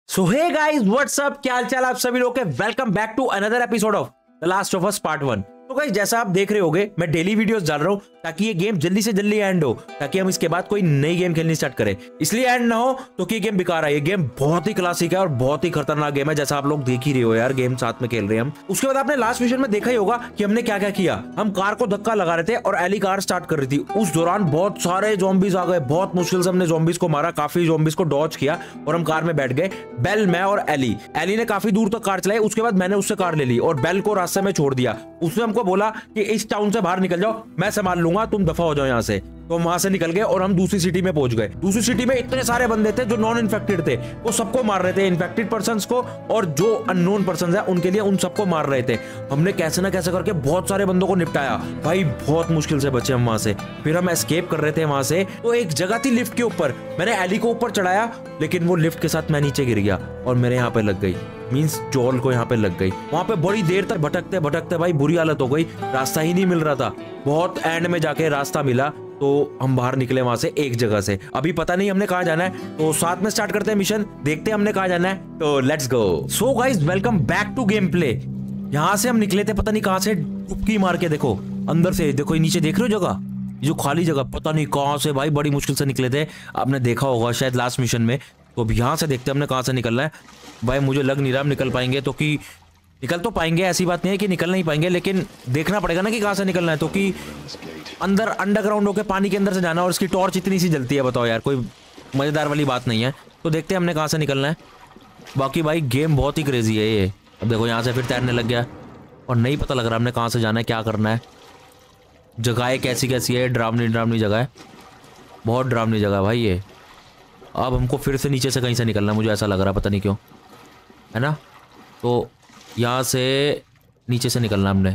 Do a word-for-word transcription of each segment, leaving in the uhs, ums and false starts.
सो hey guys what's up, क्या हाल चाल आप सभी लोग के। Welcome back to another episode of the last of us part one. तो गाइस जैसा आप देख रहे होगे मैं डेली वीडियोस डाल रहा हूँ ताकि ये गेम जल्दी से जल्दी एंड हो, ताकि हम इसके बाद कोई नई गेम खेलनी स्टार्ट करें। इसलिए एंड ना हो तो कि ये गेम बेकार है। ये गेम बहुत ही क्लासिक है और बहुत ही खतरनाक गेम है, जैसा आप लोग देख ही रहे हो यार। गेम साथ में खेल रहे हैं हम। उसके बाद आपने लास्ट मिशन में देखा ही होगा कि हमने क्या क्या किया। हम कार को धक्का लगा रहे थे और एली कार स्टार्ट कर रही थी। उस दौरान बहुत सारे ज़ॉम्बीज आ गए। बहुत मुश्किल से हमने ज़ॉम्बीज को मारा, काफी ज़ॉम्बीज को डॉज किया और हम कार में बैठ गए। बेल, मैं और एली। एली ने काफी दूर तक कार चलाई, उसके बाद मैंने उससे कार ले ली और बेल को रास्ते में छोड़ दिया। उसने हमको बोला कि इस टाउन से बाहर निकल जाओ, मैं संभाल लूंगा, तुम दफा हो जाओ यहाँ से। तो वहां से निकल गए और हम दूसरी सिटी में पहुंच गए। दूसरी सिटी में इतने सारे बंदे थे जो नॉन इन्फेक्टेड थे, वो सबको मार रहे थे, इन्फेक्टेड पर्संस को, और जो अननोन पर्संस है उनके लिए उन सबको मार रहे थे। हमने कैसे ना कैसे करके बहुत सारे बंदों को निपटाया भाई, बहुत मुश्किल से बचे हम वहां से। फिर हम एस्केप कर रहे थे वहां से, तो एक जगह थी लिफ्ट के ऊपर। मैंने एली को ऊपर चढ़ाया, लेकिन वो लिफ्ट के साथ मैं नीचे गिर गया और मेरे यहाँ पे लग गई, मींस जॉल को यहाँ पे लग गई। वहां पे बड़ी देर तक भटकते भटकते भाई बुरी हालत हो गई, रास्ता ही नहीं मिल रहा था। बहुत एंड में जाके रास्ता मिला, तो हम बाहर निकले वहां से एक जगह से। अभी पता नहीं हमने कहाँ जाना है, तो साथ में स्टार्ट करते हैं मिशन, देखते हैं हमने कहाँ जाना है। तो let's go. So guys welcome back to gameplay. यहाँ से हम निकले थे पता नहीं कहाँ से, डुबकी मार के। देखो अंदर से, देखो ये नीचे देख रहे हो जगह, जो खाली जगह, पता नहीं कहाँ से भाई, बड़ी मुश्किल से निकले थे। आपने देखा होगा शायद लास्ट मिशन में। तो अब यहाँ से देखते हैं हमने कहाँ से निकलना है। भाई मुझे लग नहीं रहा हम निकल पाएंगे, तो कि निकल तो पाएंगे, ऐसी बात नहीं है कि निकल नहीं पाएंगे, लेकिन देखना पड़ेगा ना कि कहाँ से निकलना है। तो कि अंदर अंडरग्राउंड होकर पानी के अंदर से जाना, और इसकी टॉर्च इतनी सी जलती है, बताओ यार, कोई मज़ेदार वाली बात नहीं है। तो देखते हैं हमने कहाँ से निकलना है। बाकी भाई गेम बहुत ही क्रेजी है ये। अब देखो यहाँ से फिर तैरने लग गया और नहीं पता लग रहा हमने कहाँ से जाना है, क्या करना है। जगहें कैसी कैसी है, डरावनी डरावनी जगह है, बहुत डरावनी जगह है भाई ये। अब हमको फिर से नीचे से कहीं से निकलना है, मुझे ऐसा लग रहा है, पता नहीं क्यों, है ना। तो यहाँ से नीचे से निकलना हमने,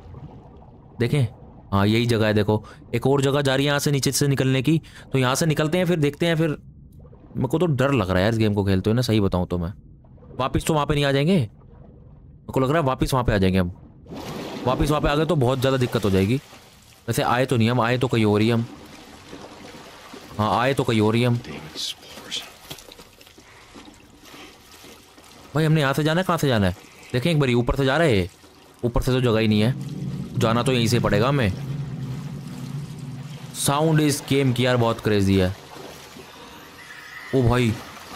देखें, हाँ यही जगह है। देखो एक और जगह जा रही है यहाँ से नीचे से निकलने की। तो यहाँ से निकलते हैं, फिर देखते हैं। फिर मेरे को तो डर लग रहा है यार इस गेम को खेलते हुए ना, सही बताऊँ तो। मैं वापस तो वहाँ पे नहीं आ जाएंगे, मेरे को लग रहा है वापस वहाँ पे आ जाएंगे हम। वापस वहाँ पे आ गए तो बहुत ज़्यादा दिक्कत हो जाएगी। वैसे आए तो नहीं हम, आए तो कहीं और ही हम, हाँ आए तो कहीं और ही हम। भाई हमने यहाँ से जाना है, कहाँ से जाना है देखें एक बारी। ऊपर से जा रहे हैं, ऊपर से तो जगह ही नहीं है, जाना तो यहीं से पड़ेगा हमें। साउंड इस गेम की यार बहुत क्रेजी है। ओ भाई,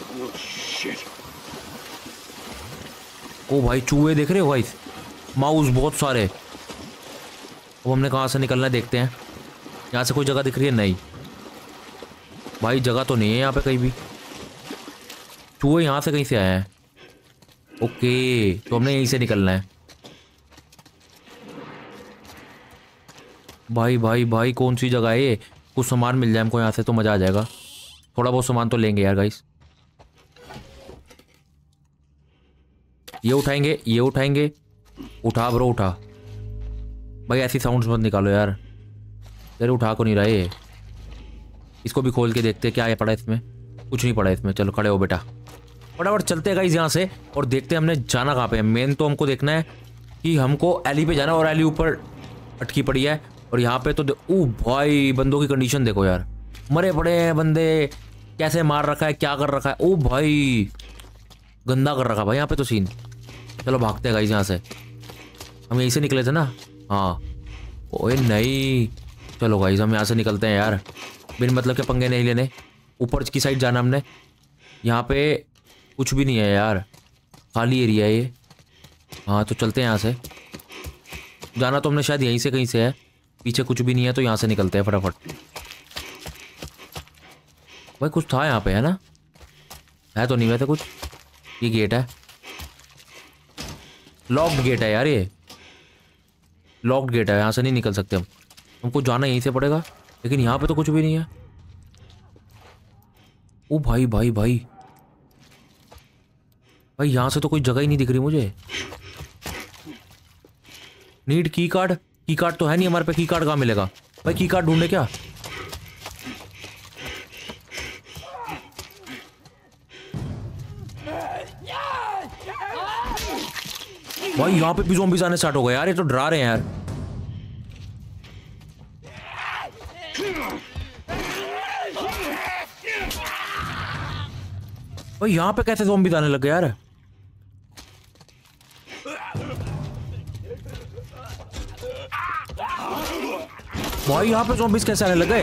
ओ भाई चूहे देख रहे हो भाई, माउस बहुत सारे। वो हमने कहाँ से निकलना है देखते हैं। यहाँ से कोई जगह दिख रही है? नहीं भाई जगह तो नहीं है यहाँ पे कहीं भी। चूहे यहाँ से कहीं से आए हैं। ओके तो हमने यहीं से निकलना है। भाई भाई भाई कौन सी जगह है ये? कुछ सामान मिल जाए हमको यहाँ से तो मज़ा आ जाएगा। थोड़ा बहुत सामान तो लेंगे यार गाइस। ये उठाएंगे, ये उठाएंगे, उठा ब्रो उठा। भाई ऐसी साउंड्स मत निकालो यार, तेरे उठा को नहीं रहा ये। इसको भी खोल के देखते हैं क्या है पड़ा इसमें। कुछ नहीं पड़ा इसमें। चलो खड़े हो बेटा, फटाफट चलते हैं गाइस यहाँ से और देखते हैं हमने जाना कहाँ पे है। मेन तो हमको देखना है कि हमको एली पे जाना, और एली ऊपर अटकी पड़ी है। और यहाँ पे तो ओ भाई बंदों की कंडीशन देखो यार, मरे पड़े हैं बंदे, कैसे मार रखा है, क्या कर रखा है। ओ भाई गंदा कर रखा भाई यहाँ पे तो सीन। चलो भागते हैं गाइस यहाँ से। हम यहीं से निकले थे ना, हाँ। ओए नहीं, चलो गाइस हम यहाँ से निकलते हैं यार, बिन मतलब के पंगे नहीं लेने। ऊपर की साइड जाना हमने। यहाँ पे कुछ भी नहीं है यार, खाली एरिया है ये। हाँ तो चलते हैं यहाँ से। जाना तो हमने शायद यहीं से कहीं से है, पीछे कुछ भी नहीं है, तो यहाँ से निकलते हैं फटाफट। भाई कुछ था यहाँ पे, है ना? है तो नहीं वैसे कुछ। ये गेट है, लॉक्ड गेट है यार, ये लॉक्ड गेट है, यहाँ से नहीं निकल सकते हम। हमको जाना यहीं से पड़ेगा, लेकिन यहाँ पे तो कुछ भी नहीं है। ओ भाई भाई भाई भाई यहाँ से तो कोई जगह ही नहीं दिख रही मुझे। नीड की कार्ड, की कार्ड तो है नहीं हमारे पे। की कार्ड कहाँ मिलेगा भाई? की कार्ड ढूंढे क्या? भाई यहाँ पे भी ज़ॉम्बीज़ आने स्टार्ट हो गए यार, ये तो डरा रहे हैं यार। भाई यहाँ पे कैसे ज़ॉम्बीज़ आने लग गए यार? भाई यहाँ पे ज़ॉम्बीज़ कैसे आने लग गए?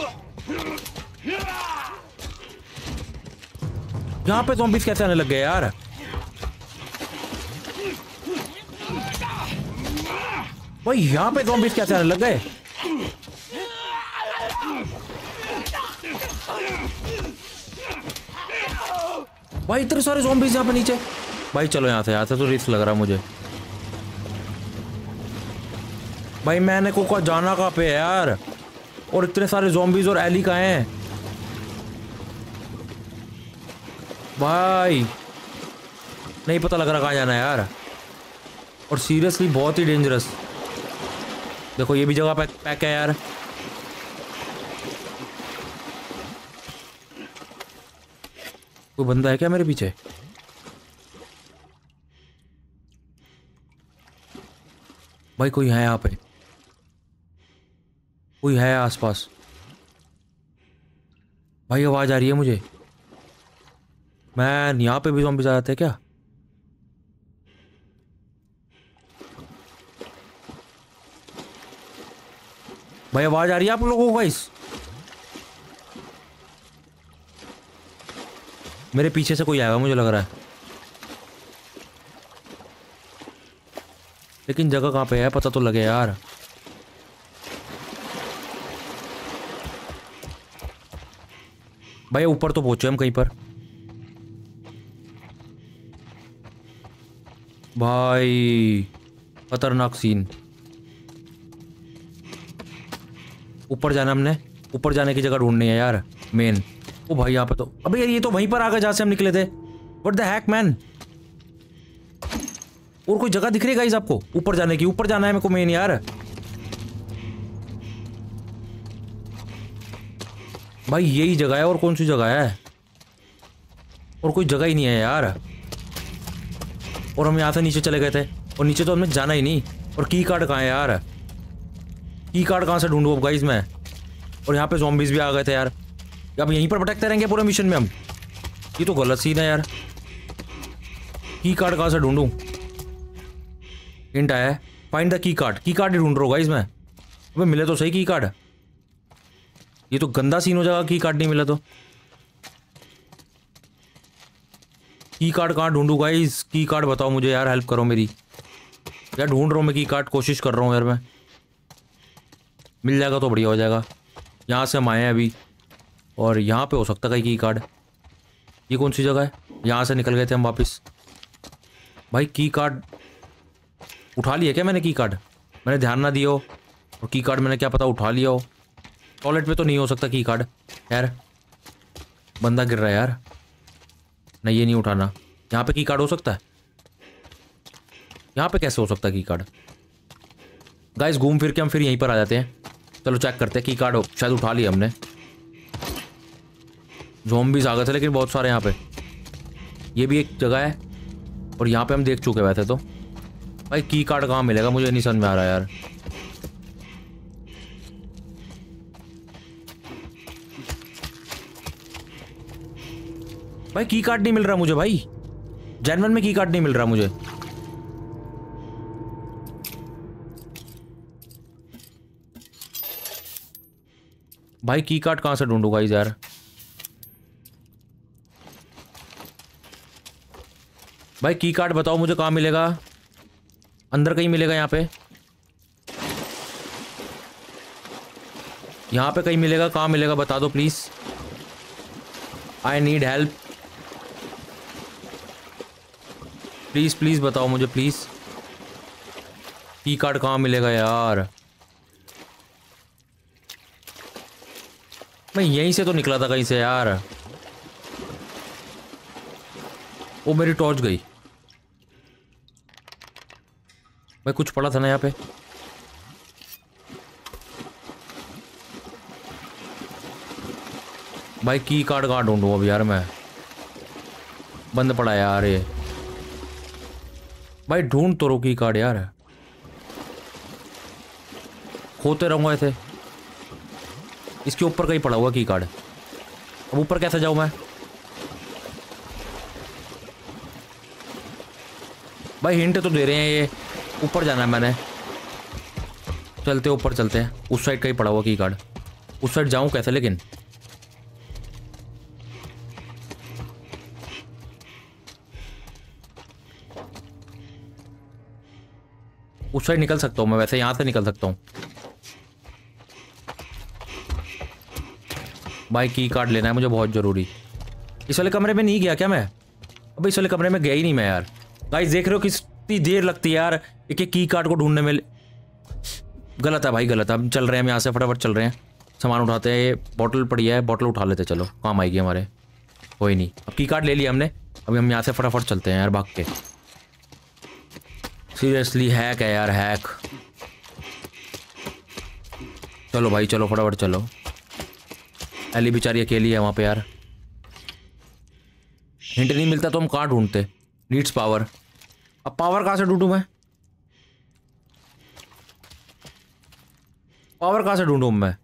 यहाँ पे ज़ॉम्बीज़ कैसे आने लग गए यार? भाई यहाँ पे ज़ॉम्बीज़ कैसे आने लग गए? भाई इतने सारे ज़ॉम्बीज़ यहाँ पे नीचे। भाई चलो यहाँ से, यहाँ से तो रिस्क लग रहा है मुझे। भाई मैंने को को जाना कहाँ पे है यार? और इतने सारे ज़ॉम्बीज़ और एली कहाँ हैं? भाई नहीं पता लग रहा कहाँ जाना है यार। और सीरियसली बहुत ही डेंजरस। देखो ये भी जगह पैक पैक है यार। कोई बंदा है क्या मेरे पीछे? भाई कोई है यहाँ पे, कोई है आसपास। भाई आवाज आ रही है मुझे। मैन यहाँ पे भी ज़ॉम्बीज़ आ जाते हैं क्या? भाई आवाज आ रही है आप लोगों को गाइस? मेरे पीछे से कोई आएगा मुझे लग रहा है, लेकिन जगह कहाँ पे है पता तो लगे यार। भाई ऊपर तो पहुंचे हम कहीं पर। भाई खतरनाक सीन। ऊपर जाना हमने, ऊपर जाने की जगह ढूंढनी है यार मेन। ओ भाई यहाँ पे तो, अबे यार ये तो वहीं पर आ गए जहाँ से हम निकले थे। What the heck man? और कोई जगह दिख रही है गाइस आपको ऊपर जाने की? ऊपर जाना है मेरे को मेन यार। भाई यही जगह है, और कौन सी जगह है? और कोई जगह ही नहीं है यार। और हम यहाँ से नीचे चले गए थे, और नीचे तो हमें जाना ही नहीं। और की कार्ड कहाँ है यार? की कार्ड कहाँ से ढूंढूं अब गाइस मैं? और यहाँ पे ज़ॉम्बीज़ भी आ गए थे यार। अब यहीं पर भटकते रहेंगे पूरे मिशन में हम? ये तो गलत सीन है यार। की कार्ड कहाँ से ढूंढूं? हिंट आया है, find the key card. Key card ही ढूंढ रहा हूँ गाइस मैं। अबे मिले तो सही की कार्ड। ये तो गंदा सीन हो जाएगा की कार्ड नहीं मिला तो। की कार्ड कहाँ ढूंढूं गाइस? की कार्ड बताओ मुझे यार, हेल्प करो मेरी यार। ढूंढ रहा हूँ मैं की कार्ड, कोशिश कर रहा हूँ यार मैं। मिल जाएगा तो बढ़िया हो जाएगा। यहाँ से हम आए हैं अभी, और यहाँ पे हो सकता है की कार्ड। ये कौन सी जगह है? यहाँ से निकल गए थे हम वापस। भाई की कार्ड उठा लिया क्या मैंने? की कार्ड मैंने ध्यान ना दिया हो, और की कार्ड मैंने क्या पता उठा लिया हो। टॉयलेट पे तो नहीं हो सकता की कार्ड यार। बंदा गिर रहा है यार। नहीं ये नहीं उठाना। यहाँ पे की कार्ड हो सकता है? यहाँ पे कैसे हो सकता है की कार्ड? गाइस घूम फिर के हम फिर यहीं पर आ जाते हैं। चलो चेक करते हैं की कार्ड शायद उठा लिया हमने। ज़ॉम्बीज़ आ गए थे लेकिन बहुत सारे यहाँ पे। ये भी एक जगह है, और यहाँ पे हम देख चुके वैसे तो। भाई की कार्ड कहाँ मिलेगा मुझे नहीं समझ में आ रहा यार। भाई की कार्ड नहीं मिल रहा मुझे भाई। जेन्युइन में की कार्ड नहीं मिल रहा मुझे। भाई की कार्ड कहाँ से ढूंढूं गाइस यार? भाई की कार्ड बताओ मुझे कहाँ मिलेगा? अंदर कहीं मिलेगा यहाँ पे? यहाँ पे कहीं मिलेगा? कहाँ मिलेगा बता दो please. I need help. Please please बताओ मुझे प्लीज। की कार्ड कहाँ मिलेगा यार? मैं यहीं से तो निकला था कहीं से यार। वो मेरी टॉर्च गई। भाई कुछ पड़ा था ना यहाँ पे? भाई की कार्ड कहाँ ढूंढूं अब यार मैं? बंद पड़ा यार ये। भाई ढूंढ तो रो की कार्ड यार। खोते रहूंगा ऐसे। इसके ऊपर कहीं पड़ा हुआ की कार्ड। अब ऊपर कैसे जाऊं मैं? भाई हिंट तो दे रहे हैं ये। ऊपर जाना है मैंने। चलते ऊपर चलते हैं। उस साइड का ही पड़ा हुआ की कार्ड। उस साइड जाऊं कैसे लेकिन? उस साइड निकल सकता हूँ मैं, वैसे यहां से निकल सकता हूँ। भाई की कार्ड लेना है मुझे बहुत जरूरी। इस वाले कमरे में नहीं गया क्या मैं? अब इस वाले कमरे में गया ही नहीं मैं यार। गाइस देख रहे हो कितनी देर लगती है यार एक एक की कार्ड को ढूंढने में। गलत है भाई, गलत है। हम चल रहे हैं, हम यहाँ से फटाफट चल रहे हैं। सामान उठाते हैं। ये बॉटल पड़ी है, बॉटल उठा लेते, चलो काम आएगी हमारे। कोई नहीं, अब की कार्ड ले लिया हमने। अभी हम यहाँ से फटाफट चलते हैं यार भाग के। सीरियसली हैक है यार, हैक। चलो भाई चलो फटाफट चलो। एली बेचारी अकेली है वहाँ पे यार। हिंट नहीं मिलता तो हम कहाँ ढूंढते? Needs power. अब पावर कहाँ से ढूंढूं मैं? पावर कहाँ से ढूंढूं मैं?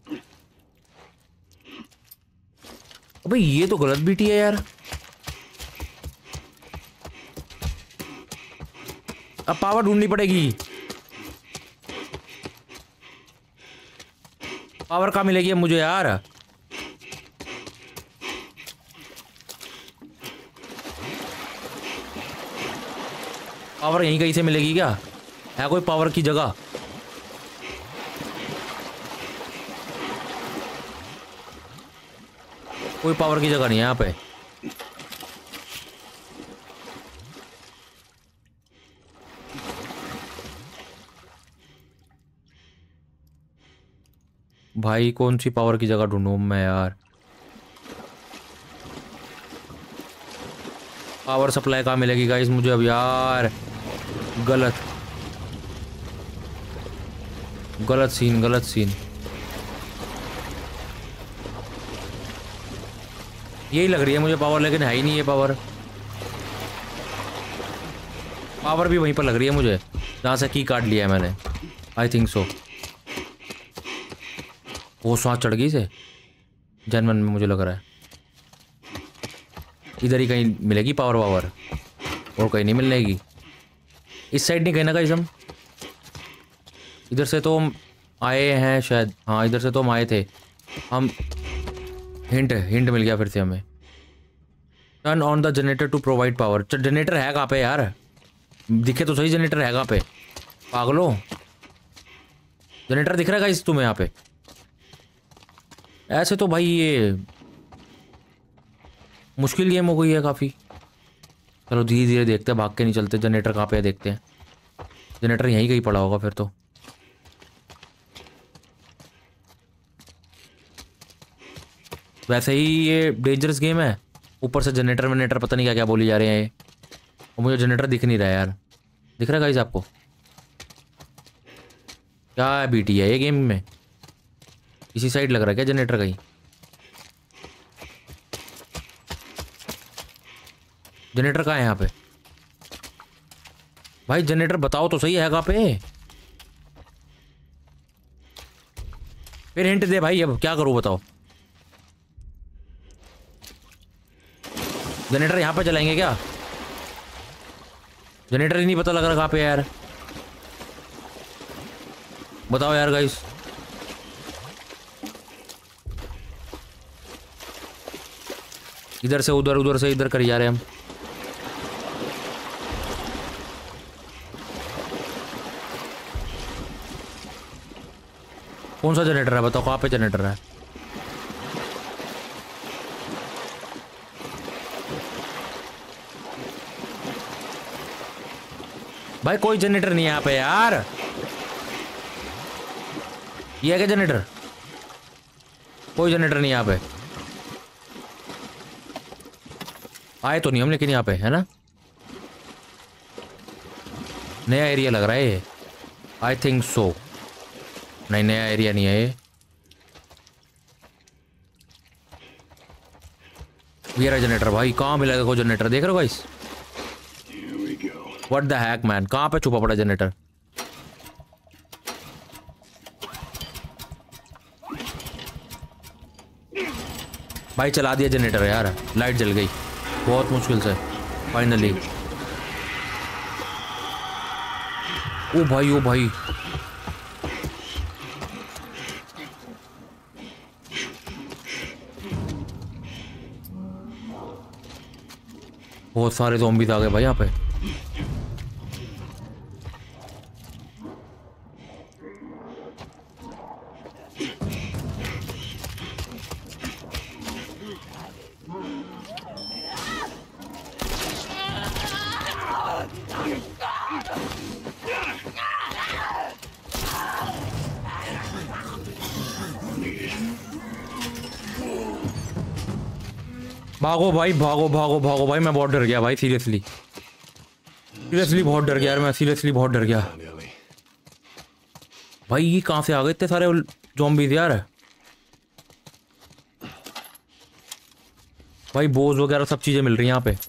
अबे ये तो गलत बीटी है यार। अब पावर ढूंढनी पड़ेगी। पावर कहाँ मिलेगी अब मुझे यार? पावर यहीं कहीं से मिलेगी क्या? है कोई पावर की जगह? कोई पावर की जगह नहीं है यहाँ पे। भाई कौन सी पावर की जगह ढूंढूं मैं यार? पावर सप्लाई कहाँ मिलेगी गाइस मुझे अब यार? गलत गलत सीन, गलत सीन। यही लग रही है मुझे पावर, लेकिन है ही नहीं ये पावर। पावर भी वहीं पर लग रही है मुझे जहाँ से की कार्ड लिया है मैंने। I think so. वो सांस चढ़ गई से जनमन में मुझे लग रहा है। इधर ही कहीं मिलेगी पावर वावर, और कहीं नहीं मिलेगी। इस साइड नहीं कहीं ना कहीं हम। इधर से तो हम आए हैं शायद। हाँ इधर से तो हम आए थे हम। हिंट हिंट मिल गया फिर से हमें। Turn on the generator to provide power. Generator है कहाँ पे यार? दिखे तो सही, जनरेटर है कहाँ पे? पागलो, जनरेटर दिख रहा है गाइस तुम्हें यहाँ पे? ऐसे तो भाई ये मुश्किल गेम हो गई है काफ़ी। चलो धीरे धीरे देखते हैं, भाग के नहीं चलते। जनरेटर कहाँ पे है देखते हैं। जनरेटर यहीं कहीं पड़ा होगा फिर तो। वैसे ही ये डेंजरस गेम है, ऊपर से जनरेटर वनरेटर पता नहीं क्या क्या बोली जा रहे हैं ये। और मुझे जनरेटर दिख नहीं रहा है यार। दिख रहा है गाइस आपको? क्या बीटी है ये गेम में? इसी साइड लग रहा है क्या जनरेटर कहीं? जनरेटर कहाँ है यहाँ पे? भाई जनरेटर बताओ तो सही है कहाँ पे? फिर हिंट दे भाई, अब क्या करूँ बताओ? जनरेटर यहाँ पे चलाएंगे क्या? जनरेटर ही नहीं पता लग रहा कहाँ पे यार। बताओ यार गाइस। इधर से उधर, उधर से इधर कर जा रहे हैं हम। कौन सा जनरेटर है बताओ? कहाँ पे जनरेटर है? भाई कोई जनरेटर नहीं है यहाँ पे यार। ये है क्या जनरेटर? कोई जनरेटर नहीं यहाँ पे। आए तो नहीं हम लेकिन यहाँ पे, है ना? नया एरिया लग रहा है ये। I think so. नहीं नया एरिया नहीं है ये। ये रहा जनरेटर। भाई कहाँ मिलेगा कोई जनरेटर? देख रहे हो guys? What the heck man, कहाँ पे छुपा पड़ा जनरेटर? भाई चला दिया जनरेटर यार। लाइट जल गई बहुत मुश्किल से फाइनली। ओ भाई ओ भाई, बहुत सारे ज़ॉम्बीज आ गए भाई यहाँ पे। भागो भाई भागो भागो भागो भाई, मैं बहुत डर गया भाई, सीरियसली सीरियसली बहुत डर गया यार, मैं सीरियसली बहुत डर गया भाई। ये कहाँ से आ गए इतने सारे ज़ॉम्बीज़ यार? भाई बोझ वगैरह सब चीज़ें मिल रही हैं यहाँ पे।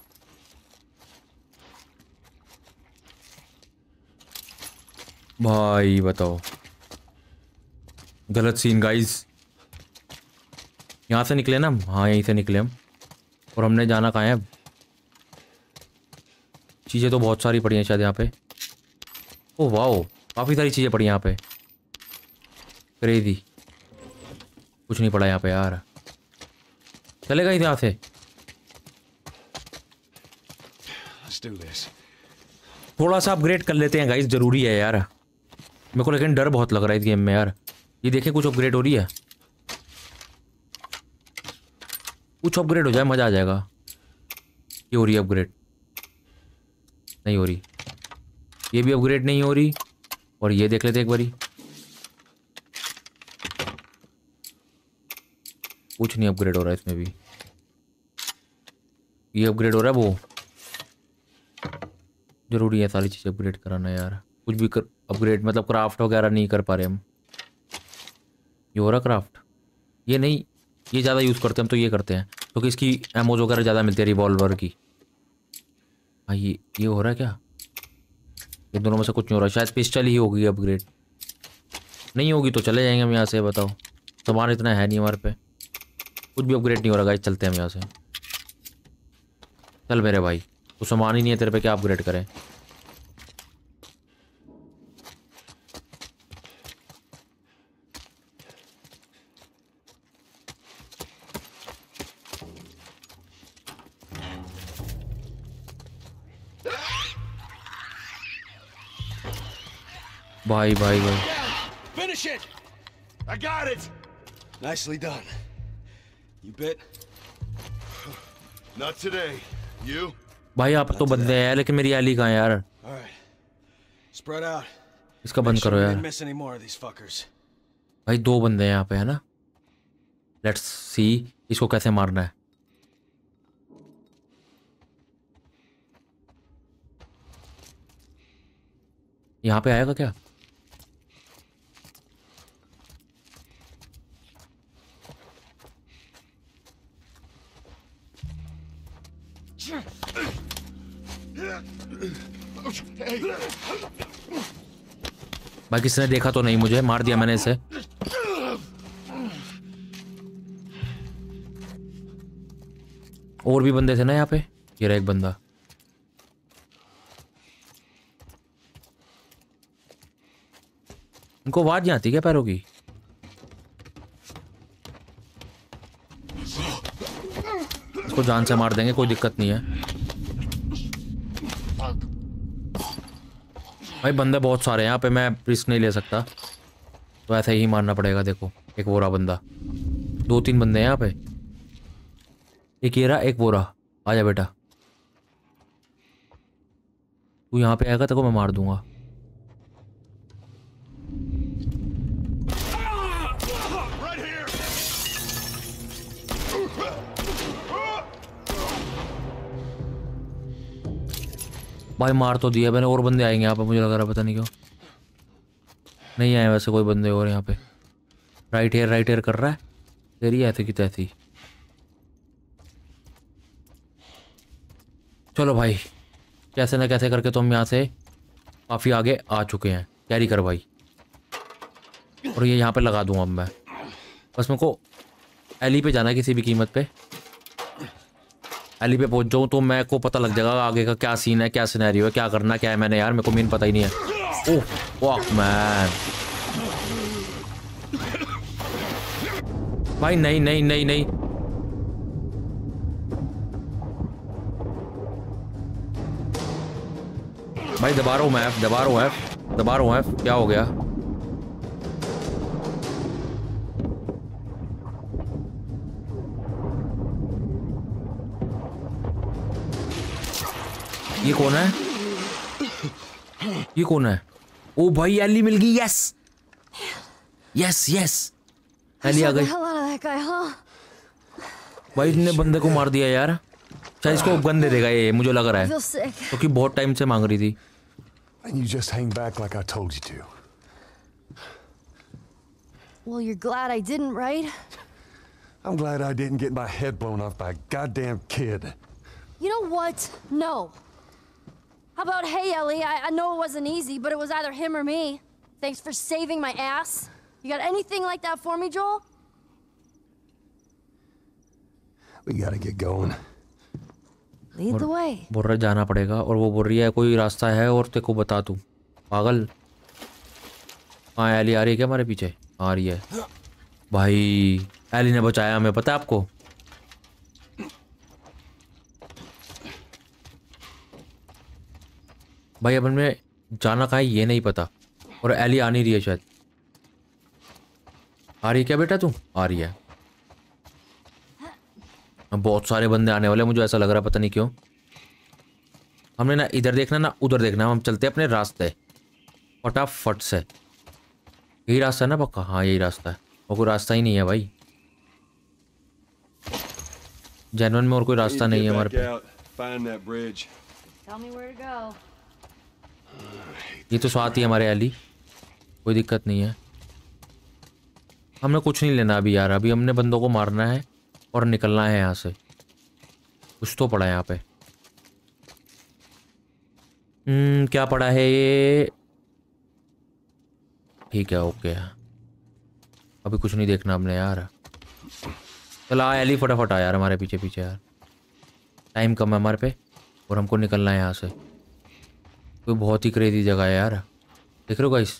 भाई बताओ, गलत सीन गाइस। यहाँ से निकले ना? हाँ यहीं से निकले हम। और हमने जाना कहाँ है अब? चीज़ें तो बहुत सारी पड़ी हैं शायद यहाँ पे। ओह वाओ, काफ़ी सारी चीज़ें पड़ी हैं यहाँ पे। क्रेजी। कुछ नहीं पड़ा यहाँ पे यार। चलेगा यहाँ से? थोड़ा सा अपग्रेड कर लेते हैं गाइस, ज़रूरी है यार मेरे को, लेकिन डर बहुत लग रहा है इस गेम में यार। ये देखें कुछ अपग्रेड हो रही है, कुछ अपग्रेड हो जाए मज़ा आ जाएगा। ये हो रही है अपग्रेड? नहीं हो रही। ये भी अपग्रेड नहीं हो रही। और ये देख लेते एक बारी। कुछ नहीं अपग्रेड हो रहा है इसमें भी। ये अपग्रेड हो रहा है वो। ज़रूरी है सारी चीज़ें अपग्रेड कराना यार। कुछ भी कर अपग्रेड, मतलब क्राफ्ट वगैरह नहीं कर पा रहे हम। ये हो रहा क्राफ्ट? ये नहीं, ये ज़्यादा यूज़ करते हैं हम तो, ये करते हैं क्योंकि तो इसकी एमोज वगैरह ज़्यादा मिलती है रिवॉल्वर की। हाँ ये ये हो रहा है क्या? ये दोनों में से कुछ नहीं हो रहा। शायद पिस्टल ही होगी अपग्रेड। नहीं होगी तो चले जाएंगे हम यहाँ से। बताओ, सामान इतना है नहीं हमारे पे। कुछ भी अपग्रेड नहीं हो रहा गाइस, चलते हैं हम यहाँ से। चल मेरे भाई, तो सामान ही नहीं है तेरे पे, क्या अपग्रेड करें? भाई भाई भाई Finish it. I got it. Nicely done. You bit? Not today. You? भाई आप तो बंदे हैं लेकिन मेरी एली कहाँ है यार? All right. Spread out. इसका बंद करो यार। Miss any more of these fuckers. भाई दो बंदे हैं यहाँ पे है ना। लेट्स सी इसको कैसे मारना है। यहाँ पे आएगा क्या? भाई किसने देखा तो नहीं मुझे, मार दिया मैंने इसे। और भी बंदे थे ना यहाँ पे। ये रहा एक बंदा। इनको आवाज नहीं आती क्या पैरों की? इसको जान से मार देंगे, कोई दिक्कत नहीं है। भाई बंदे बहुत सारे हैं यहाँ पे, मैं रिस्क नहीं ले सकता, तो ऐसा ही मारना पड़ेगा। देखो एक वो रहा बंदा, दो तीन बंदे हैं यहाँ पे। एक ये रहा, एक वो रहा। आजा बेटा, तू यहाँ पे आएगा तो मैं मार दूंगा। भाई मार तो दिया मैंने। और बंदे आएंगे यहाँ पे मुझे लग रहा है, पता नहीं क्यों नहीं आए वैसे कोई बंदे और यहाँ पे। राइट हेयर राइट हेयर कर रहा है तेरी ऐसे की तैसी। चलो भाई, कैसे ना कैसे करके तो हम यहाँ से काफ़ी आगे आ चुके हैं। कैरी कर भाई। और ये यहाँ पे लगा दूंगा अब मैं। बस मेरे को एली पे जाना है किसी भी कीमत पे। एली पे पहुंच जाऊँ तो मेरे को पता लग जाएगा आगे का क्या सीन है, क्या सिनेरियो है, क्या करना क्या है मैंने। यार मेरे को मेन पता ही नहीं है। ओह फक मैन, भाई नहीं नहीं नहीं नहीं, भाई दबा रहा हूँ मैं, दबा रहा हूँ एफ, दबा रहा हूँ एफ, क्या हो गया? ये कौन है? ये कौन है? ओ भाई एली मिल गई, यस यस यस, एली आ गई। भाई इसने बंदे को मार दिया यार, शायद इसको गन दे देगा ये, मुझे लग रहा है, क्योंकि तो बहुत टाइम से मांग रही थी। And you just hang back like I told you to. Well, you're glad I didn't, right? I'm glad I didn't get my head blown off by a goddamn kid. You know what? No. How about, hey, Ellie, I, I know it wasn't easy, but it was either him or me. Thanks for saving my ass. You got anything like that for me, Joel? We gotta get going. Lead the way. बोल रहा जाना पड़ेगा, और वो बोल रही है कोई रास्ता है और तेरे को बता तू, पागल। हाँ एली आ रही है क्या हमारे पीछे? आ रही है भाई, एली ने बचाया हमें, पता है आपको? भाई अपन में जाना कहाँ है ये नहीं पता, और एली आ नहीं रही है शायद। आ रही है क्या बेटा तू? आ रही है। बहुत सारे बंदे आने वाले, मुझे ऐसा लग रहा है, पता नहीं क्यों। हमने ना इधर देखना ना उधर देखना, हम चलते हैं अपने रास्ते फटाफट से। यही रास्ता है ना पक्का? हाँ यही रास्ता है, और कोई रास्ता ही नहीं है भाई, जेनवन में और कोई रास्ता नहीं है हमारे पे। ये तो साथ ही हमारे एली, कोई दिक्कत नहीं है। हमने कुछ नहीं लेना अभी यार, अभी हमने बंदों को मारना है और निकलना है यहाँ से। कुछ तो पड़ा है यहाँ पे। हम्म क्या पड़ा है ये? ठीक है ओके, अभी कुछ नहीं देखना हमने यार। चला आ एली फटाफट आ यार हमारे पीछे पीछे यार, टाइम कम है हमारे पे और हमको निकलना है यहाँ से। कोई बहुत ही क्रेजी जगह है यार, देख रहे हो गाइस?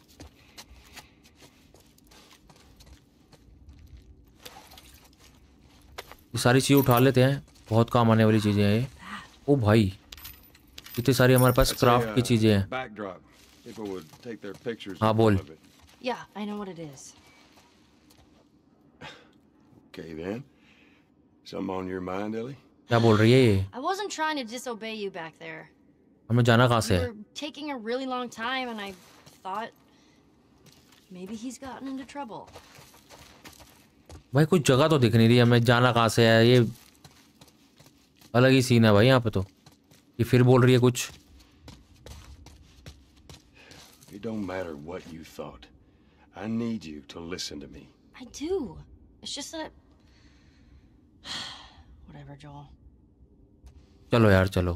ये सारी चीज़ उठा लेते हैं, बहुत काम आने वाली चीज़ें हैं ये। ओ भाई इतनी सारी हमारे पास क्राफ्ट की चीज़ें हैं। हाँ बोल। Yeah, I know what it is. Okay then. Something on your mind, Ellie? क्या बोल रही है ये? I wasn't trying to disobey you back there. हमें जाना कहाँ से You है? were taking a really long time and I thought maybe he's gotten into trouble. भाई कुछ जगह तो दिख नहीं रही, हमें जाना कहाँ से है? ये अलग ही सीन है भाई यहाँ पे तो। ये फिर बोल रही है कुछ। It don't matter what you thought. I need you to listen to me. I do. It's just that whatever, Joel. चलो यार चलो,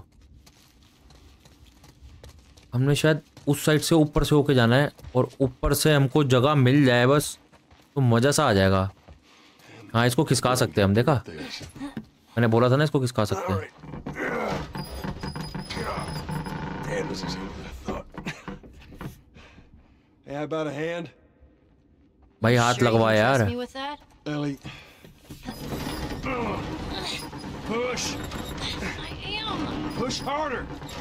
हमने शायद उस साइड से ऊपर से होके जाना है, और ऊपर से हमको जगह मिल जाए बस तो मज़ा सा आ जाएगा। हाँ इसको खिसका सकते हैं हम, देखा मैंने बोला था ना इसको खिसका सकते हैं। Damn, this is easier than I thought. Hey, how about a hand? भाई हाथ Sure you लगवा can यार। trust me with that? Ellie. Push. I am. Push harder.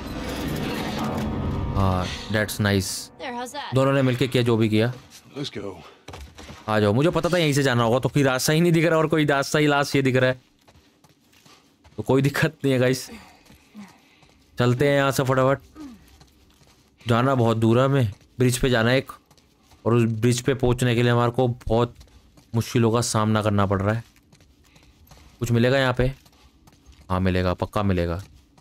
हाँ that's nice. There, how's that? दोनों ने मिलके किया जो भी किया। Let's go. आ जाओ, मुझे पता था यहीं से जाना होगा, तो कोई रास्ता ही नहीं दिख रहा और कोई रास्ता ही लास्ट ये दिख रहा है, तो कोई दिक्कत नहीं है गाइस। चलते हैं यहाँ से फटाफट, जाना बहुत दूर है हमें। ब्रिज पे जाना है एक, और उस ब्रिज पे पहुँचने के लिए हमारे को बहुत मुश्किलों का सामना करना पड़ रहा है। कुछ मिलेगा यहाँ पे? हाँ मिलेगा, पक्का मिलेगा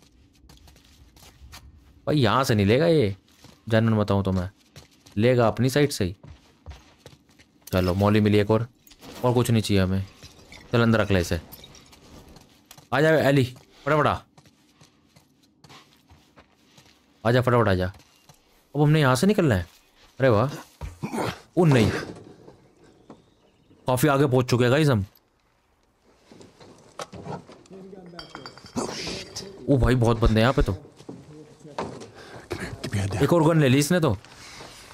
भाई। यहाँ से नहीं लेगा ये, जानन बताऊँ तो मैं, लेगा अपनी साइड से ही। चलो मौली मिली एक और, और कुछ नहीं चाहिए हमें। चल अंदर रख ले इसे। आ जा एली फटाफट, आ जा फटाफट आ जा। अब हमने यहाँ से निकलना है। अरे वाह, ओ नहीं, काफी आगे पहुंच चुके हैं गाइस हम। ओ भाई बहुत बंदे हैं यहाँ पे तो। एक और गन ले ली इसने तो।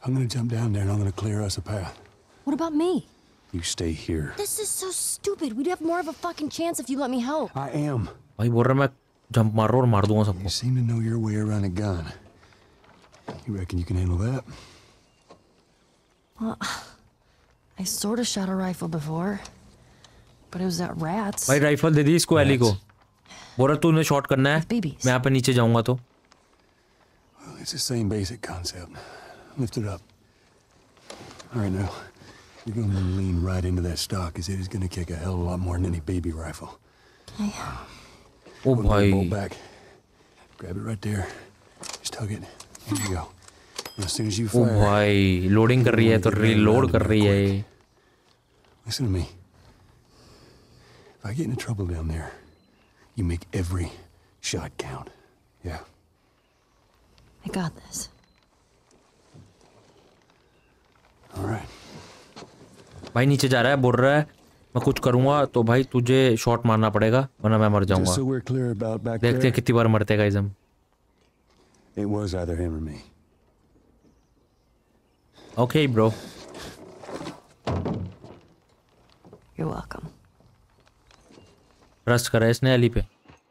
I'm gonna jump down there and I'm gonna clear us a path. What about me? You stay here. This is so stupid. We'd have more of a fucking chance if you let me help. I am. भाई बोल रहा मैं jump मार रहा हूँ और मार दूंगा सबको. You seem to know your way around a gun. You reckon you can handle that? Well, I sort of shot a rifle before, but it was at rats. भाई राइफल दे दी इसको एली को. बोल रहा तूने शॉट करना है. मैं यहाँ पे नीचे जाऊंगा तो. Well, it's the same basic concept. Lift it up. All right, now you're gonna lean right into that stock, because it is gonna kick a hell of a lot more than any baby rifle. Okay. Oh भाई. Pull back. Grab it right there. Just tug it. There you go. And as soon as you Oh fire. भाई loading कर रही है तो reload कर रही है. Listen to me. If I get into trouble down there, you make every shot count. Yeah. I got this. All right. भाई नीचे जा रहा है. बोल रहा है मैं कुछ करूंगा तो भाई तुझे शॉट मारना पड़ेगा वरना मैं मर Just जाऊंगा. so we're clear about back देखते there. हैं कितनी बार मरते गाइस हम. It was either him or me. Okay bro. You're welcome. Trust करा है इसने एली पे.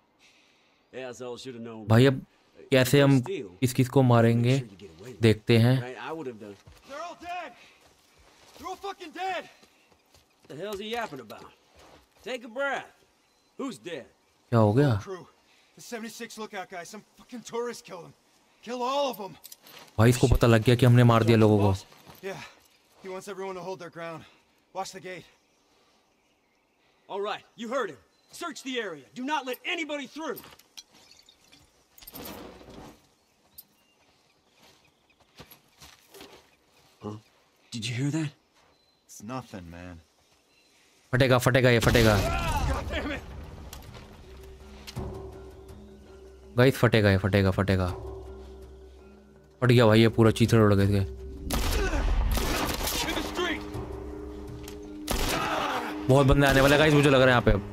भाई अब कैसे हम किस किस को मारेंगे देखते हैं. They're all dead. They're all fucking dead. What the hell's he yapping about? Take a breath. Who's dead? क्या हो गया. Crew. The seventy-six lookout guy. Some fucking tourist killed him. Kill all of them. भाई इसको पता लग गया कि हमने मार दिया लोगों को. Yeah. He wants everyone to hold their ground. Watch the gate. All right, you heard him. Search the area. Do not let anybody through. Huh? Did you hear that? It's nothing, man. फटेगा फटेगा ये फटेगा. God damn it. Guys फटेगा ये फटेगा फटेगा. फट गया भाई ये पूरा चीथड़ उड़ गए थे. In the street. बहुत बंदे आने वाले गाइस मुझे लग रहा है यहाँ पे अब.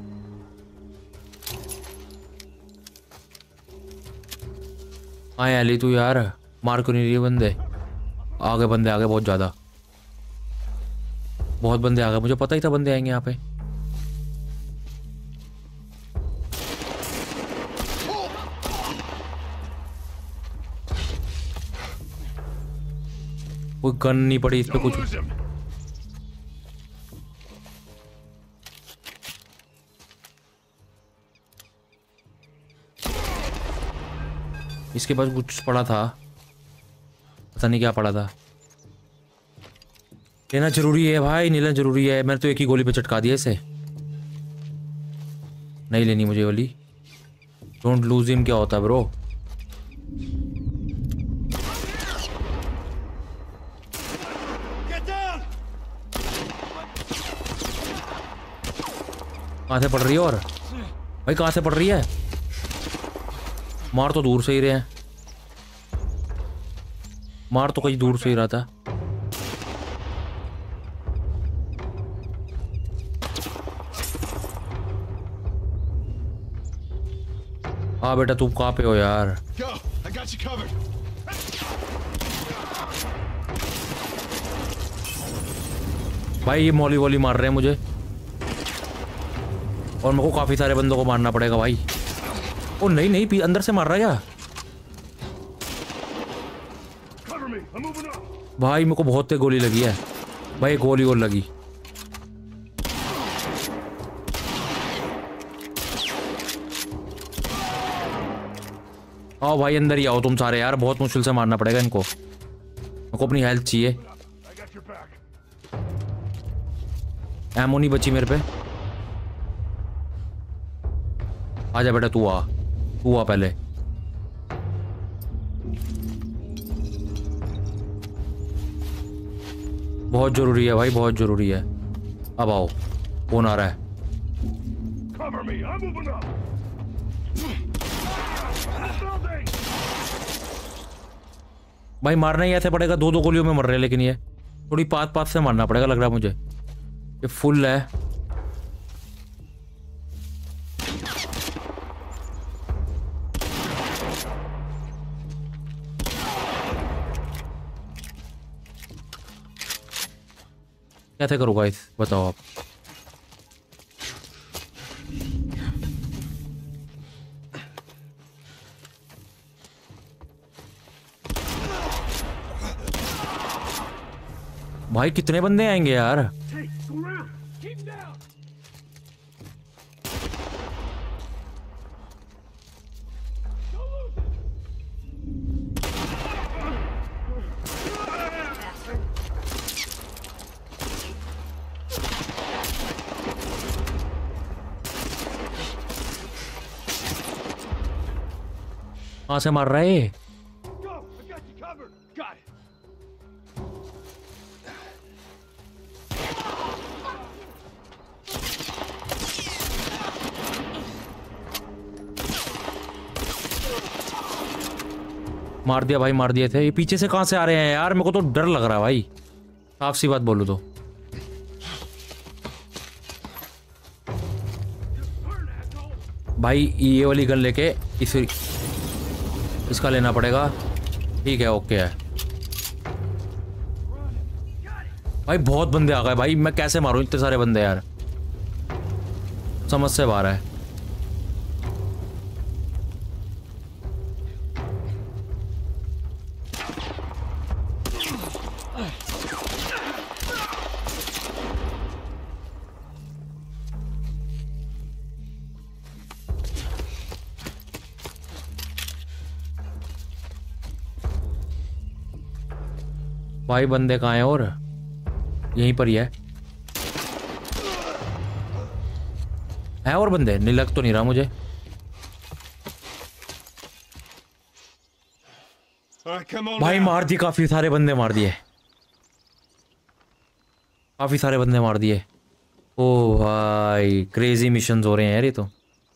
हाँ एली तू यार मार क्यों नहीं रही बंदे. आगे बंदे आगे बहुत ज्यादा. बहुत बंदे आ गए. मुझे पता ही था बंदे आएंगे यहाँ पे. कोई गन नहीं पड़ी इस पे कुछ. इसके पास कुछ पड़ा था. पता नहीं क्या पड़ा था. लेना जरूरी है भाई. नीला जरूरी है. मैंने तो एक ही गोली पे चटका दिया इसे. नहीं लेनी मुझे वाली. डोंट लूज हिम क्या होता है ब्रो. कहाँ से पड़ रही है और भाई कहाँ से पड़ रही है. मार तो दूर से ही रहे हैं. मार तो कहीं दूर से ही रहा था. हाँ बेटा तुम कहाँ पे हो यार. Go. I got you covered. भाई ये मौली वॉली मार रहे हैं मुझे और मेरे को काफी सारे बंदों को मारना पड़ेगा भाई. ओ नहीं नहीं अंदर से मार रहा है क्या. भाई मेरे को बहुत तेज गोली लगी है भाई. एक गोली और लगी. आओ भाई अंदर ही आओ तुम सारे यार. बहुत मुश्किल से मारना पड़ेगा इनको. मेरे को अपनी हेल्थ चाहिए. एमो नहीं बची मेरे पे. आजा बेटा तू आ. तू आ पहले. बहुत जरूरी है भाई. बहुत जरूरी है. अब आओ. कौन आ रहा है. भाई मारना ही ऐसे पड़ेगा. दो दो गोलियों में मर रहे हैं लेकिन ये थोड़ी पास पास से मारना पड़ेगा लग रहा है मुझे. ये फुल है. कैसे करूँ गाइस बताओ आप। भाई कितने बंदे आएंगे यार। कहाँ से मार रहा है ये? मार दिया भाई, मार दिए थे। ये पीछे से कहाँ से आ रहे हैं यार, मेरे को तो डर लग रहा है भाई, साफ सी बात बोलूं तो। भाई ये वाली गन लेके इस इसका लेना पड़ेगा। ठीक है, ओके है भाई। बहुत बंदे आ गए भाई, मैं कैसे मारूं इतने सारे बंदे यार, समझ से बाहर है। भाई बंदे कहाँ हैं? और यहीं पर ही है है और बंदे नहीं लग तो नहीं रहा मुझे। भाई मार दिए, काफी सारे बंदे मार दिए, काफी सारे बंदे मार दिए। ओ भाई क्रेजी मिशंस हो रहे हैं यार ये तो।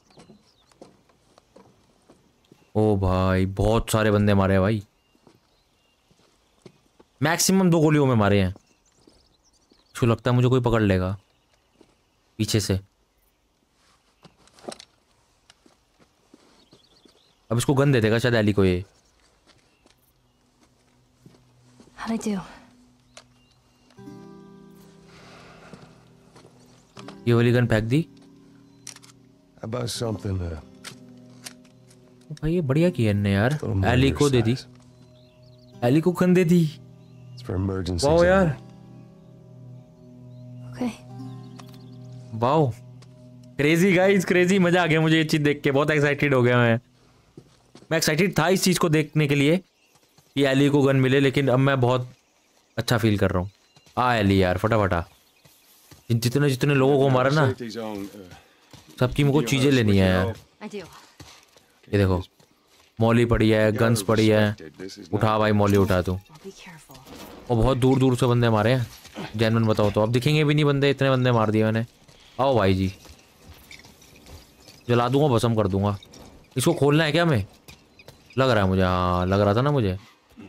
ओ भाई बहुत सारे बंदे मारे हैं भाई, मैक्सिमम दो गोलियों में मारे हैं। इसको लगता है मुझे कोई पकड़ लेगा पीछे से। अब इसको गन दे देगा शायद एली को ये। How'd I do? ये वाली गन फेंक दी। About something uh, भाई ये बढ़िया किया इनने यार, little एली को दे दी, size. एली को गन दे दी। It's for emergencies. वाओ यार, Okay. Wow crazy guys, crazy, मजा आ गया मुझे ये चीज देख के, बहुत एक्साइटेड हो गया मैं। मैं एक्साइटेड था इस चीज को देखने के लिए कि एली को गन मिले, लेकिन अब मैं बहुत अच्छा फील कर रहा हूँ। आ एली यार फटाफट आ, जितने जितने लोगों को मारा ना Safety zone, uh, सबकी मुझको चीजें लेनी है यार। I do. ये देखो मौली पड़ी है, गन्स पड़ी है, उठा भाई मौली उठा तू। I'll be careful. और बहुत दूर दूर से बंदे मारे हैं, जेन्युइन बताओ तो। अब दिखेंगे भी नहीं बंदे, इतने बंदे मार दिए मैंने। आओ भाई जी, जला दूंगा, भस्म कर दूंगा। इसको खोलना है क्या? मैं लग रहा है मुझे, हाँ लग रहा था ना मुझे।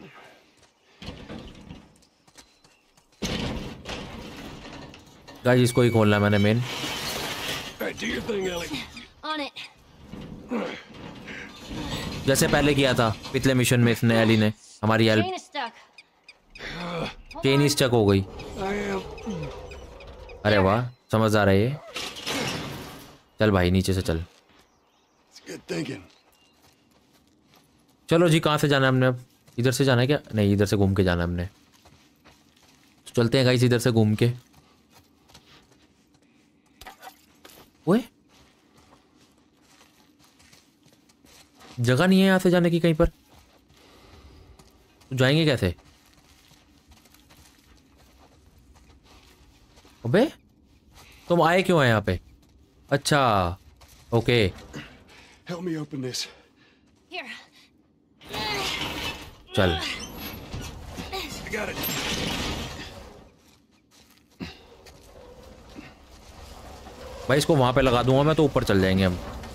गाइस इसको ही खोलना है मैंने main. Hey, do your thing, Ellie. On it. जैसे पहले किया था पिछले मिशन में इसने, एली ने हमारी help. Chain is stuck. Chain stuck हो गई। I am. अरे वाह समझदार है ये। चल भाई नीचे से चल। It's good thinking. चलो जी, कहाँ से जाना है हमने अब? इधर से जाना है क्या? नहीं, इधर से घूम के जाना है हमने। तो चलते हैं गाइस इधर से घूम के। ओए जगह नहीं है यहाँ से जाने की कहीं पर, तो जाएंगे कैसे? अबे तुम आए क्यों हैं यहाँ पे? अच्छा okay. Help me open this. Here. चल I got it. भाई इसको वहां पे लगा दूंगा मैं, तो ऊपर चल जाएंगे हम।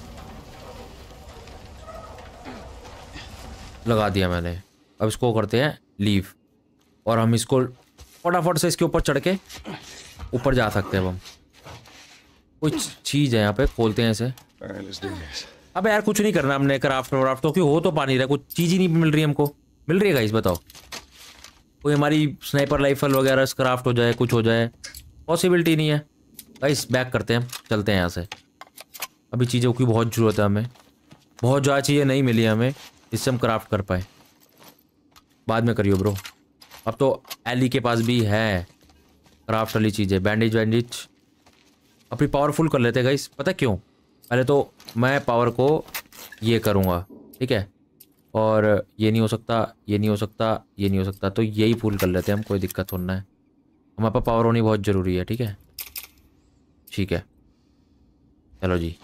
लगा दिया मैंने। अब इसको करते हैं लीव, और हम इसको फटाफट से इसके ऊपर चढ़ के ऊपर जा सकते हैं। अब हम कुछ चीज है यहाँ पे, खोलते हैं इसे। All right, let's do this. अब यार कुछ नहीं करना हमने, क्राफ्ट व्राफ्ट तो क्यों हो तो पा नहीं रहा, कुछ चीज ही नहीं मिल रही हमको। मिल रही है गाइस बताओ? कोई हमारी स्नाइपर राइफल वगैरह क्राफ्ट हो जाए, कुछ हो जाए, पॉसिबिलिटी नहीं है गाइस। बैक करते हैं, चलते हैं यहाँ से। अभी चीज़ों की बहुत ज़रूरत है हमें, बहुत ज़्यादा चीज़ें नहीं मिली हमें जिससे हम क्राफ्ट कर पाए। बाद में करियो ब्रो, अब तो एली के पास भी है क्राफ्ट वाली चीज़ें। बैंडेज वैंडेज अपनी पावरफुल कर लेते हैं गाइस। पता क्यों? पहले तो मैं पावर को ये करूँगा, ठीक है, और ये नहीं हो सकता, ये नहीं हो सकता, ये नहीं हो सकता, तो यही फुल कर लेते हैं हम, कोई दिक्कत होना है। हमारे पास पावर होनी बहुत ज़रूरी है, ठीक है ठीक है। चलो जी,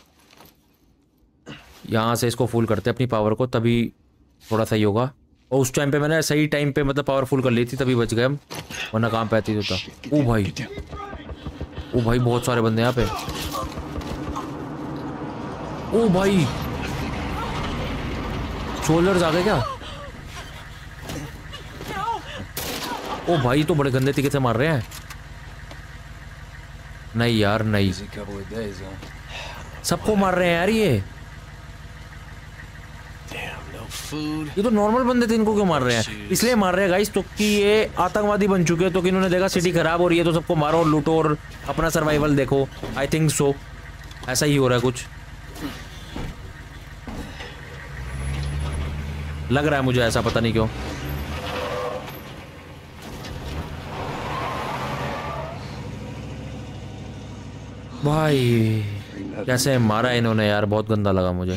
यहाँ से इसको फुल करते हैं अपनी पावर को, तभी थोड़ा सही होगा। और उस टाइम पे मैंने सही टाइम पे मतलब पावरफुल कर ली थी, तभी बच गए हम, वरना काम पे आती होता। ओ भाई, ओ भाई बहुत सारे बंदे यहाँ पे। ओ भाई सोल्जर्स आ गए क्या? ओ भाई तो बड़े गंदे तरीके से मार रहे हैं। नहीं यार नहीं, सबको मार रहे हैं यार ये। ये तो नॉर्मल बंदे थे, इनको क्यों मार रहे हैं? इसलिए मार रहे हैं गाइस तो कि ये आतंकवादी बन चुके हैं, तो कि इन्होंने देखा सिटी खराब हो रही है तो सबको मारो और लूटो और अपना सर्वाइवल देखो। आई थिंक सो, ऐसा ही हो रहा है कुछ, लग रहा है मुझे ऐसा, पता नहीं क्यों। भाई कैसे मारा इन्होंने यार, बहुत गंदा लगा मुझे।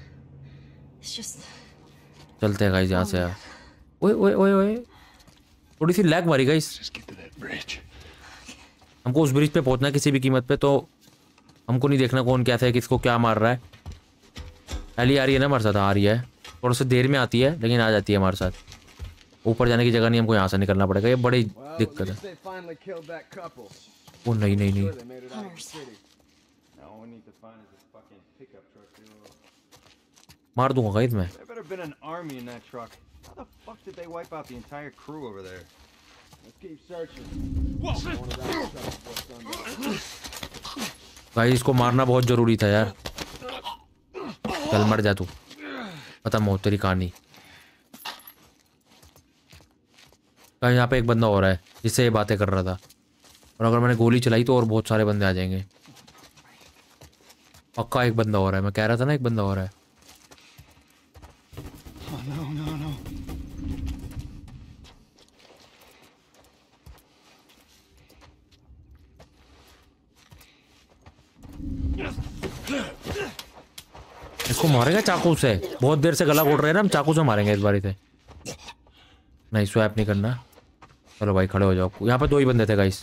चलते हैं गाइस यहाँ से यार। ओए ओए ओए ओए, थोड़ी सी लैग मारी गाइस। हमको उस ब्रिज पे पहुंचना है किसी भी कीमत पे, तो हमको नहीं देखना कौन कैसा है, किसको क्या मार रहा है। एली आ रही है ना हमारे साथ? आ रही है, थोड़ा सा देर में आती है लेकिन आ जाती है हमारे साथ। ऊपर जाने की जगह नहीं, हमको यहाँ से निकलना पड़ेगा, ये बड़ी दिक्कत है। ओ नहीं नहीं नहीं, मार दूंगा गाइस मैं। गाइस इसको मारना बहुत जरूरी था यार। चल मर जा तू, खत्म हो तेरी कहानी। यहाँ पे एक बंदा हो रहा है जिससे ये बातें कर रहा था, और अगर मैंने गोली चलाई तो और बहुत सारे बंदे आ जाएंगे। पक्का एक बंदा हो रहा है, मैं कह रहा था ना एक बंदा हो रहा है। Oh, no, no, no. इसको मारेगा चाकू से? बहुत देर से गला घोट रहे हैं ना, हम चाकू से मारेंगे इस बारी से। नहीं स्वैप नहीं करना। चलो भाई खड़े हो जाओ। यहाँ पे दो ही बंदे थे गाइस।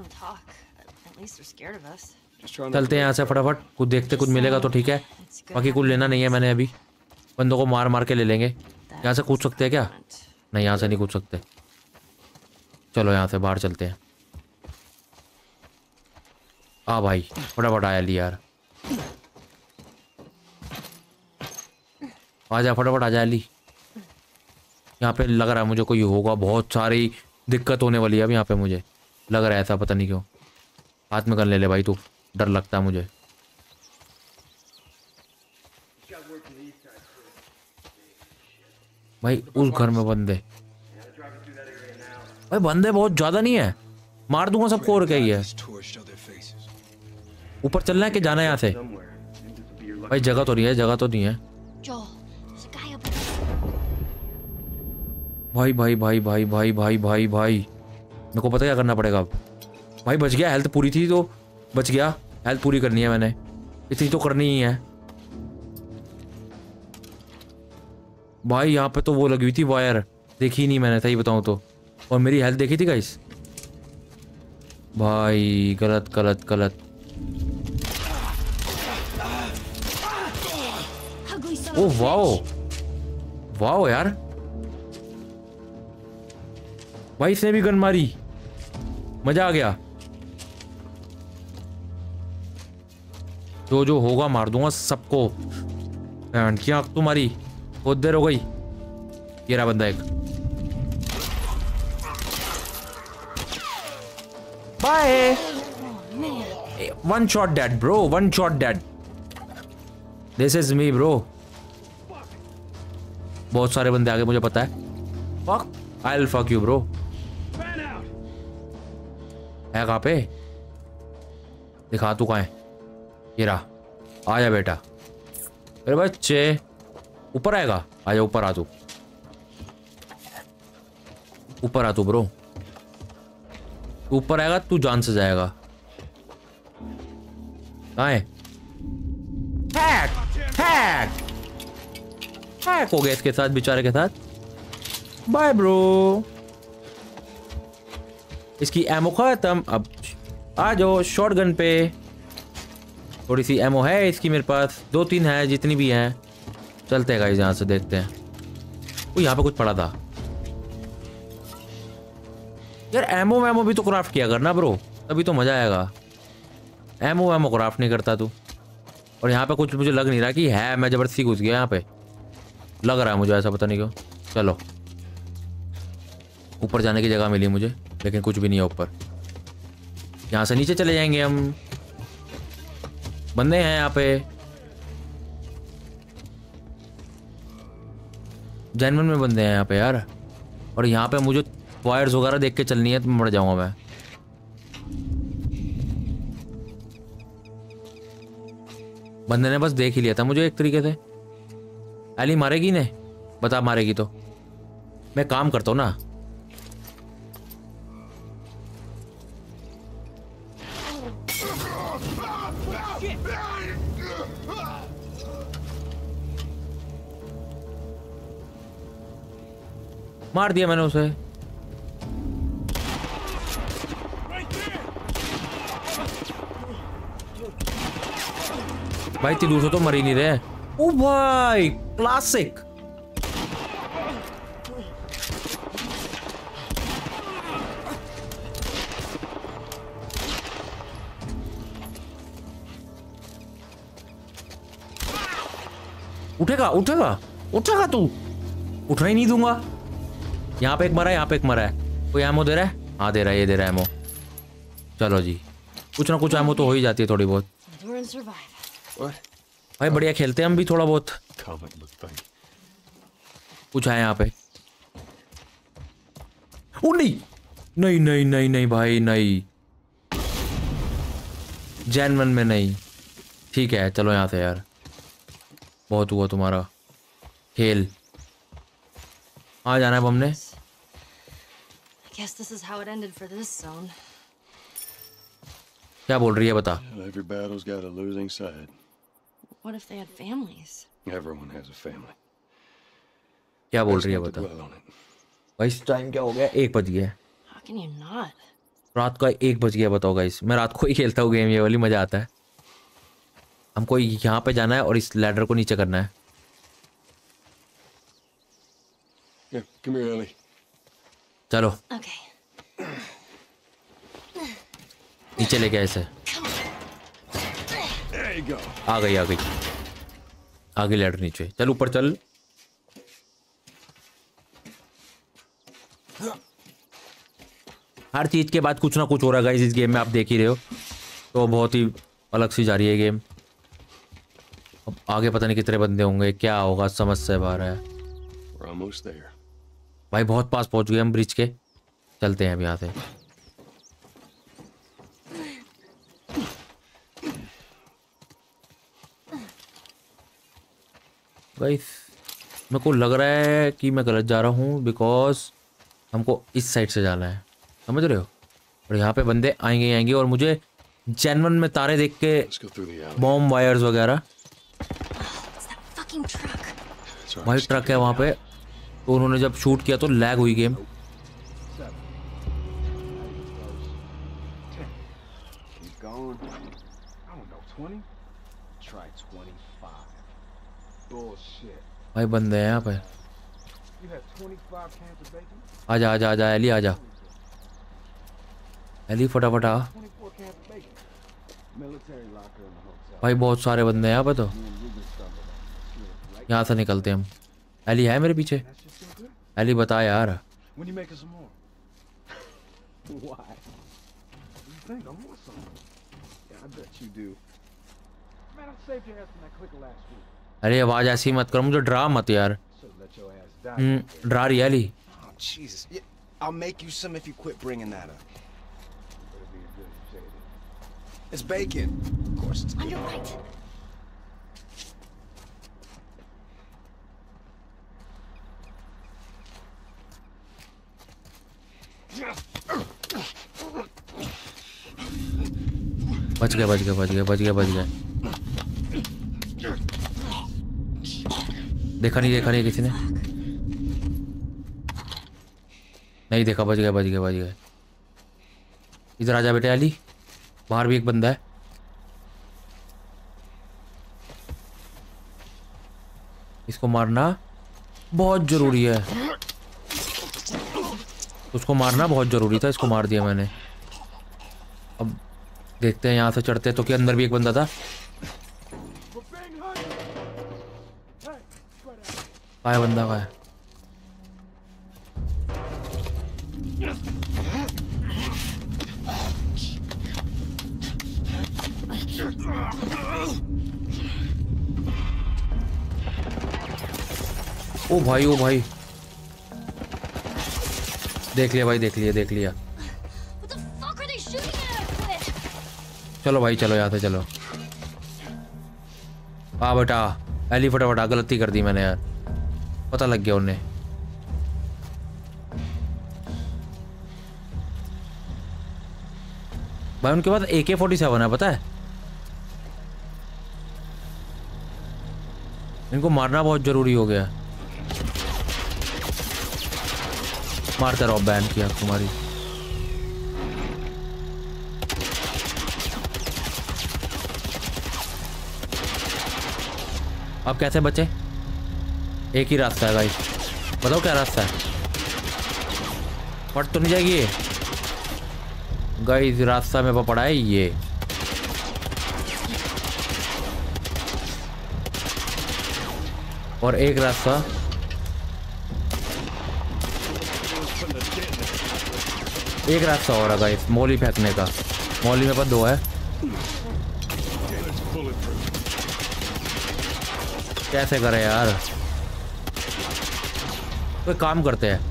चलते हैं यहाँ से फटाफट, कुछ देखते कुछ मिलेगा तो ठीक है, बाकी कुछ लेना नहीं है मैंने। अभी बंदों को मार मार के ले लेंगे। यहाँ से कूद सकते हैं क्या? नहीं यहाँ से नहीं कूद सकते। चलो यहाँ से बाहर चलते हैं। आ भाई फटाफट आया ली यार, आजा फटाफट आजा अली। यहाँ पे लग रहा है मुझे कोई होगा, बहुत सारी दिक्कत होने वाली है अब यहाँ पे, मुझे लग रहा है ऐसा, पता नहीं क्यों। हाथ में कर ले ले भाई तू, डर लगता है मुझे। भाई उस घर में बंदे, भाई बंदे बहुत ज्यादा नहीं है, मार दूंगा सबको। और क्या ही है, ऊपर चलना है कि जाना है यहाँ से? भाई जगह तो नहीं है, जगह तो नहीं है। भाई भाई भाई भाई भाई भाई भाई भाई मेरे को पता क्या करना पड़ेगा अब। भाई बच गया, हेल्थ पूरी थी तो बच गया। हेल्थ पूरी करनी है मैंने, इतनी तो करनी ही है भाई। यहाँ पे तो वो लगी हुई थी वायर, देखी नहीं मैंने सही बताऊं तो, और मेरी हेल्थ देखी थी गाइस। भाई गलत गलत गलत। ओ वाओ वाओ यार, भाई इसने भी गन मारी, मजा आ गया। जो जो होगा मार दूंगा सबको। की आंख तुम्हारी बहुत देर हो गई। ये रहा बंदा एक। Bye. One shot dead bro, one shot dead. This is me bro. बहुत सारे बंदे आगे मुझे पता है। Fuck I will fuck you bro. है कहाँ पे? दिखा तू कहाँ है? ये रहा, आजा बेटा मेरे बच्चे। ऊपर आएगा, आजा ऊपर आ तू, ऊपर आ तू ब्रो, तू ऊपर आएगा तू जान से जाएगा। कहाँ है? हैक हैक हैक हो गया इसके साथ, बेचारे के साथ। Bye bro. इसकी एमो खत्म। अब आ जाओ शॉटगन पे, थोड़ी सी एमो है इसकी मेरे पास, दो तीन है जितनी भी हैं। चलते हैं गाइस यहाँ से, देखते हैं। वो यहाँ पे कुछ पड़ा था यार। एमो वैमो भी तो क्राफ्ट किया करना ब्रो, तभी तो मजा आएगा। एमो वैमो क्राफ्ट नहीं करता तू। और यहाँ पे कुछ मुझे लग नहीं रहा कि है, मैं जबरदस्ती घुस गया यहाँ पे, लग रहा है मुझे ऐसा, पता नहीं क्यों। चलो ऊपर जाने की जगह मिली मुझे, लेकिन कुछ भी नहीं है ऊपर। यहाँ से नीचे चले जाएंगे हम। बंदे हैं यहाँ पे, जैनवन में बंदे हैं यहाँ पे यार। और यहाँ पे मुझे वायर्स वगैरह देख के चलनी है, तो मर जाऊंगा मैं। बंदे ने बस देख ही लिया था मुझे एक तरीके से। एली मारेगी ने, बता मारेगी तो मैं काम करता हूँ ना। मार दिया मैंने उसे। भाई इतनी दूर से तो मर ही नहीं रहे। ओ भाई क्लासिक। उठेगा उठेगा उठेगा तू, उठना ही नहीं दूंगा। यहाँ पे एक मरा है, यहाँ पे एक मरा है। कोई एमो दे रहा है? हाँ दे रहा है, ये दे रहा है एमो। चलो जी, कुछ ना कुछ एमो तो हो ही जाती है थोड़ी बहुत। भाई बढ़िया खेलते हैं हम भी थोड़ा बहुत। कुछ है यहाँ पे? ओ नहीं नहीं नहीं नहीं नहीं भाई नहीं, जैनवन में नहीं। ठीक है चलो यहाँ से यार, बहुत हुआ तुम्हारा खेल। आ जाना है हमने। Guess this is how it ended for this zone. क्या बोल रही है बता? Every battle's got a losing side. What if they had families? Everyone has a family. क्या बोल रही है बता? भाई इस टाइम क्या हो गया? एक बज गया। How can you not? रात का एक बज गया, बताओ गाइस। मैं रात को ही खेलता हूँ गेम, ये वाली मजा आता है। हमको यहाँ पे जाना है और इस लैडर को नीचे करना है। Yeah, come here, Ellie. चलो Okay. नीचे लेके आए इसे। There you go. आ गई आ गई आ गई लैडर नीचे। चल ऊपर चल। हर चीज के बाद कुछ ना कुछ हो रहा है गाइस इस गेम में, आप देख ही रहे हो। तो बहुत ही अलग सी जा रही है गेम। अब आगे पता नहीं कितने बंदे होंगे, क्या होगा, समझ से बाहर है। We're almost there. भाई बहुत पास पहुंच गए हम ब्रिज के। चलते हैं अब यहाँ से। गाइस मेरे को लग रहा है कि मैं गलत जा रहा हूँ, बिकॉज हमको इस साइड से जाना है, समझ रहे हो। और यहाँ पे बंदे आएंगे आएंगे और मुझे जैनवन में तारे देख के बॉम्ब वायर्स वगैरह। भाई ट्रक है वहाँ पे, तो उन्होंने जब शूट किया तो लैग हुई गेम। भाई बंदे हैं यहाँ पे। आजा आजा आजा एली आजा, एली फटाफट आ। भाई बहुत सारे बंदे हैं यहाँ पे, तो यहाँ से निकलते हम। एली है मेरे पीछे। एली बता यार। अरे आवाज ऐसी मत कर, मुझे डरा मत यार। हम्म डरा रही है Ellie. It's bacon. Of course it's On good. your right. बच गया बच गया बच गया बच गया बच गया। देखा नहीं देखा नहीं किसी ने, नहीं देखा। बच गया बच गया बच गया। इधर आजा बेटे अली, बाहर भी एक बंदा है। इसको मारना बहुत जरूरी है, उसको मारना बहुत जरूरी था। इसको मार दिया मैंने। अब देखते हैं यहाँ से चढ़ते तो कि अंदर भी एक बंदा था। कहाँ है बंदा, कहाँ है? ओ भाई ओ भाई, देख लिया भाई देख लिया देख लिया। What the fuck are they shooting at us with? चलो भाई चलो यहाँ से चलो। आ बेटा एली फटाफट आ, गलती कर दी मैंने यार, पता लग गया उन्हें। भाई उनके पास ए के फोर्टी सेवन है, पता है? इनको मारना बहुत जरूरी हो गया। मारता रहो, बैन किया तुम्हारी। अब कैसे बचे? एक ही रास्ता है गाइस, बताओ क्या रास्ता है? फट तो नहीं जाएगी ये गाइस? रास्ता में पड़ा है ये। और एक रास्ता, एक रास्ता और है गाइस मौली फेंकने का। मौली में पर दो है। कैसे करे यार? कोई काम करते हैं।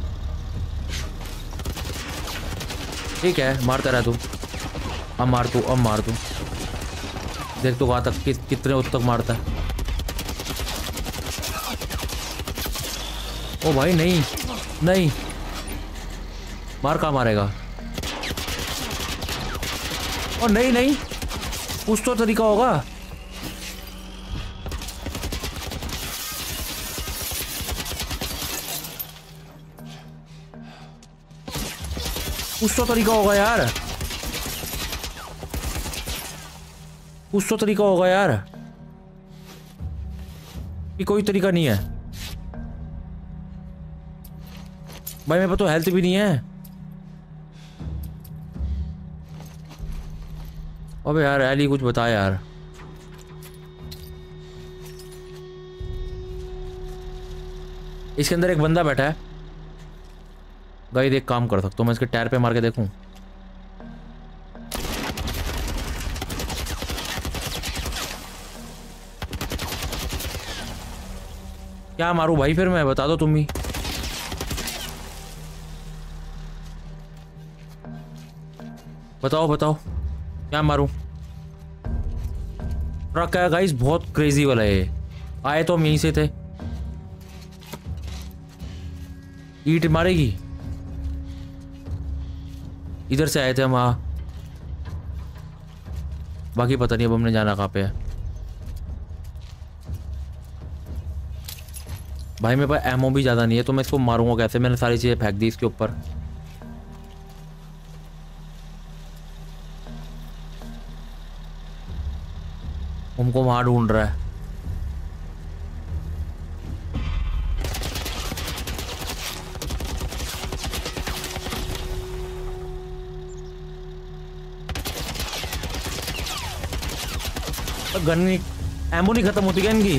ठीक है मारता रह तू, अब मार तू अब मार तू। देख तो कहाँ तक कि, कितने उस तक मारता है। ओ भाई नहीं नहीं, मार कहाँ मारेगा? ओ नहीं नहीं, कुछ तो तरीका होगा। कुछ तो तरीका होगा यार, कुछ तो तरीका होगा यार। कि कोई तरीका नहीं है भाई, मेरे पास तो हेल्थ भी नहीं है। अबे यार एली कुछ बता यार। इसके अंदर एक बंदा बैठा है गाइस, एक काम कर सकता हूँ मैं, इसके टायर पे मार के देखूं। क्या मारूं भाई फिर मैं, बता दो तुम ही। बताओ बताओ क्या मारूं? ट्रक है गाइस, बहुत क्रेजी वाला है। आए तो हम यहीं से थे। ईट मारेगी, इधर से आए थे हम। हाँ बाकी पता नहीं अब हमने जाना कहाँ पे है। भाई मेरे पास एमओ भी ज़्यादा नहीं है, तो मैं इसको मारूंगा कैसे? मैंने सारी चीज़ें फेंक दी इसके ऊपर। हमको वहां ढूंढ रहा है। गन नहीं, एमो नहीं खत्म होती क्या इनकी?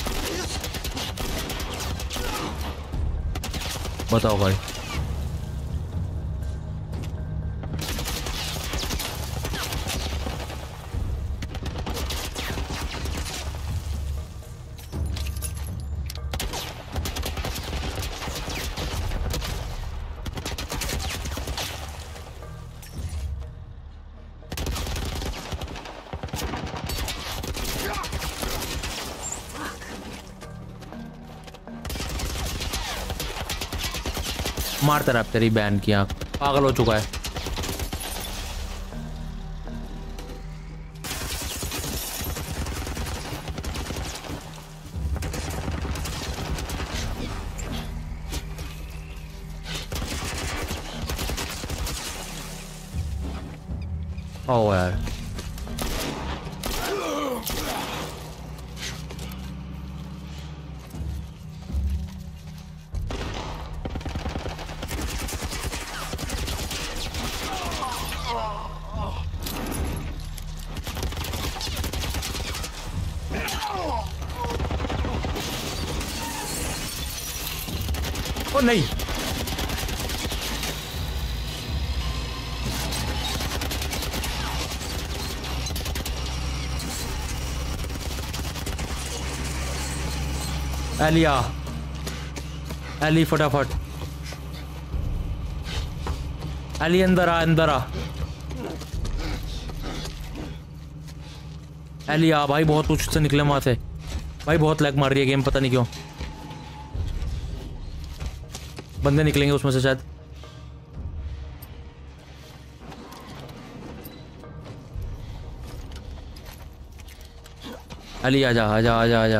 बताओ भाई मारता रहा तेरी बहन की आंख, पागल हो चुका है। ओ यार ओ नहीं, एलिया, एली फटाफट, एली अंदर आ, अंदर आ, एली आ भाई, बहुत कुछ से निकले वहां से भाई, बहुत लैग मार रही है गेम, पता नहीं क्यों। बंदे निकलेंगे उसमें से शायद। अली आजा आजा आजा आजा,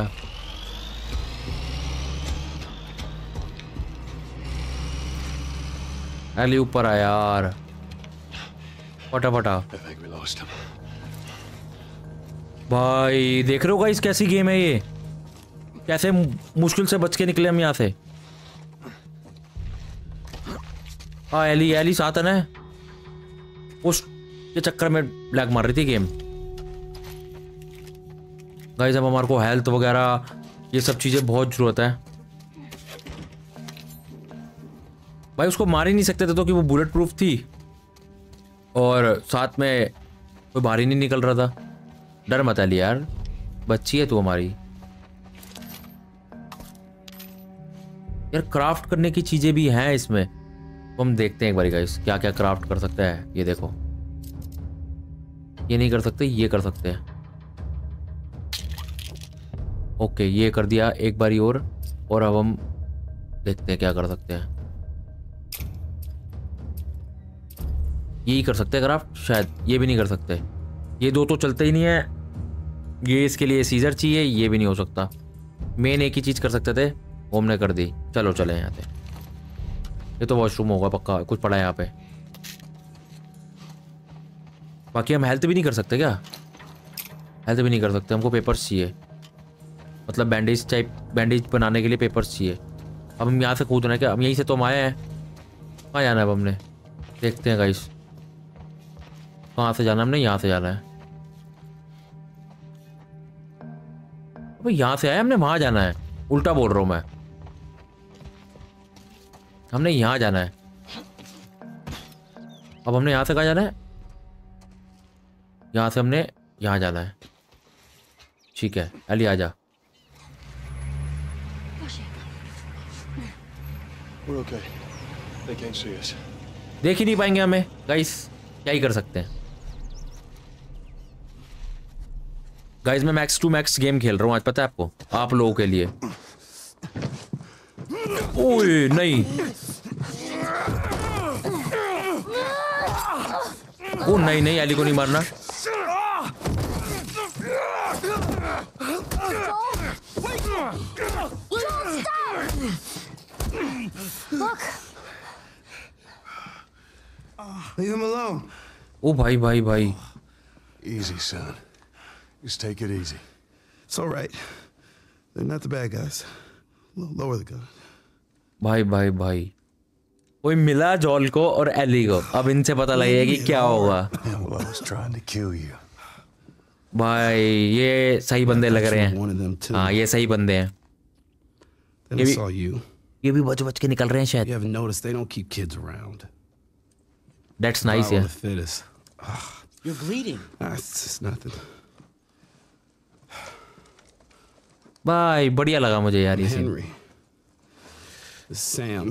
अली ऊपर आ यार, फटाफटा। भाई देख रहे हो गाइस कैसी गेम है ये, कैसे मुश्किल से बच के निकले हम यहाँ से। हाँ एली, एली साथ है ना, उस के चक्कर में लैग मार रही थी गेम। गाइस अब हमारे को हेल्थ वगैरह ये सब चीज़ें बहुत ज़रूरत है। भाई उसको मार ही नहीं सकते थे तो कि वो बुलेट प्रूफ थी और साथ में कोई बाहर ही नहीं निकल रहा था। डर मत एली यार, बच्ची है तू हमारी। यार क्राफ्ट करने की चीज़ें भी हैं इसमें, तो हम देखते हैं एक बार गाइस क्या क्या क्राफ्ट कर सकते हैं। ये देखो, ये नहीं कर सकते, ये कर सकते हैं। ओके ये कर दिया एक बारी और और अब हम देखते हैं क्या कर सकते हैं। यही कर सकते हैं क्राफ्ट, शायद ये भी नहीं कर सकते। ये दो तो चलते ही नहीं है, ये इसके लिए सीजर चाहिए, ये भी नहीं हो सकता। मेन एक ही चीज़ कर सकते थे, वो हमने कर दी। चलो चले यहाँ से, ये तो वॉशरूम होगा पक्का, कुछ पड़ा है यहाँ पे। बाकी हम हेल्थ भी नहीं कर सकते क्या? हेल्थ भी नहीं कर सकते, हमको पेपर्स चाहिए, मतलब बैंडेज टाइप, बैंडेज बनाने के लिए पेपर्स चाहिए। अब हम यहाँ से कूद रहे हैं क्या? हम यहीं से तो हम आए हैं, कहाँ जाना है अब हमने? देखते हैं गाइस कहाँ से जाना है हमने। यहाँ से जाना है। अब यहाँ से आए हमने, वहाँ जाना है। उल्टा बोल रहा हूँ मैं, हमने यहाँ जाना है। अब हमने यहाँ से कहाँ जाना है? यहाँ से हमने यहाँ जाना है। ठीक है एली आजा। We're okay. They can't see us. देख ही नहीं पाएंगे हमें गाइस, क्या ही कर सकते हैं। गाइस मैं मैक्स टू मैक्स गेम खेल रहा हूँ आज, पता है आपको, आप लोगों के लिए। ओए नहीं, ओ नहीं नहीं, एली को नहीं मारना। Leave him alone. ओ भाई भाई भाई, Easy, son. Just take it easy. It's all right. They're not the bad guys. L- lower the gun. भाई भाई भाई, कोई मिला जॉल को और एली को, अब इनसे पता लगेगा कि क्या होगा। Yeah, well, I was trying to kill you. भाई ये सही बंदे लग रहे One of हैं। them too. हाँ ये सही बंदे हैं। Then ये I भी- saw you. ये भी बच बच के निकल रहे हैं शायद। You haven't noticed they don't keep kids around. That's nice Survival है। of the fittest. You're bleeding. Ah, it's just nothing. भाई बढ़िया लगा मुझे यार ये scene. Henry. This is Sam.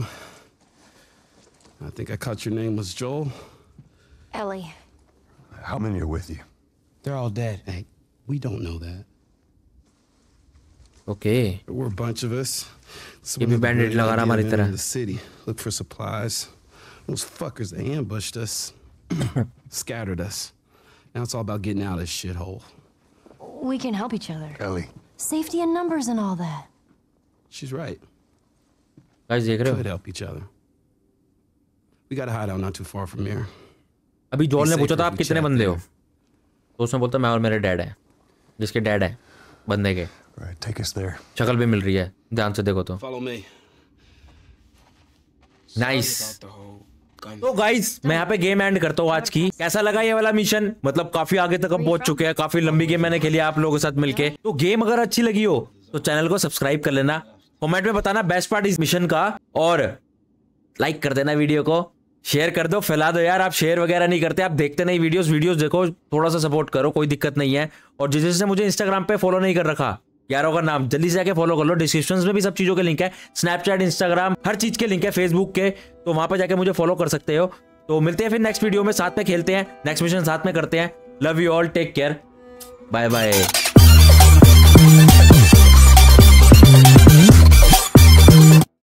I think I caught your name was Joel. Ellie. How many are with you? They're all dead. Hey, we don't know that. Okay There were a bunch of us. ये भी बैंडेड लगा रहा हमारी तरह। The city, look for supplies. Those fuckers, they ambushed us, scattered us. Now it's all about getting out of this shithole. We can help each other. Ellie. Safety in numbers and all that. She's right. Guys देख रहे Could हो? help each other. We got a hideout not too far from here. अभी जॉल ने Be पूछा safe था if आप we कितने chat बंदे हो, there. तो उसने बोलता मैं और मेरे डैड है, जिसके डैड है बंदे के। All right, take us there. शक्ल भी मिल रही है ध्यान से देखो तो। Follow me. नाइस। तो गाइस मैं यहाँ पे गेम एंड करता हूँ आज की। कैसा लगा ये वाला मिशन? मतलब काफी आगे तक अब पहुंच चुके हैं, काफी लंबी गेम मैंने खेली आप लोगों के साथ मिलके। तो गेम अगर अच्छी लगी हो तो चैनल को सब्सक्राइब कर लेना, कमेंट में बताना बेस्ट पार्ट इस मिशन का, और लाइक कर देना वीडियो को, शेयर कर दो, फैला दो यार। आप शेयर वगैरह नहीं करते, आप देखते नहीं वीडियोस वीडियोस देखो, थोड़ा सा सपोर्ट करो, कोई दिक्कत नहीं है। और जिस जिसने मुझे इंस्टाग्राम पे फॉलो नहीं कर रखा यारों का नाम जल्दी से जाके फॉलो कर लो, डिस्क्रिप्शन में भी सब चीजों के लिंक है, स्नैपचैट, इंस्टाग्राम, हर चीज के लिंक है, फेसबुक के, तो वहां पे जाके मुझे फॉलो कर सकते हो। तो मिलते हैं फिर नेक्स्ट वीडियो में, साथ में खेलते हैं, नेक्स्ट मिशन साथ में करते हैं। Love you all, take care, bye bye.